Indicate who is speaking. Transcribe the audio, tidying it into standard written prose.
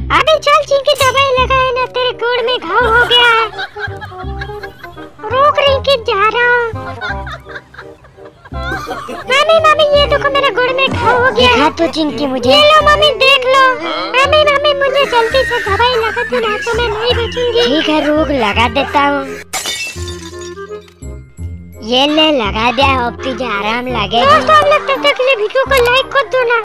Speaker 1: अबे चल चिंकी दवाई लगाए ना, तेरे गोड़ में घाव हो गया है। रोक रिंकी जा रहा हूँ। मम्मी मम्मी ये देखो मेरे गोड़ में घाव हो गया।
Speaker 2: दिखा तो चिंकी मुझे।
Speaker 1: ये लो मम्मी देख लो। मम्मी मम्मी मुझे जल्दी से दवाई लगा दो ना तो मैं नहीं बचूंगी।
Speaker 2: ठीक है रुक लगा देता हूँ। ये ले लगा दिया, अब तुझे आराम लगेगा।
Speaker 1: दोस्तों आप लोग तब तक के लिए वीडियो को लाइक कर दो ना।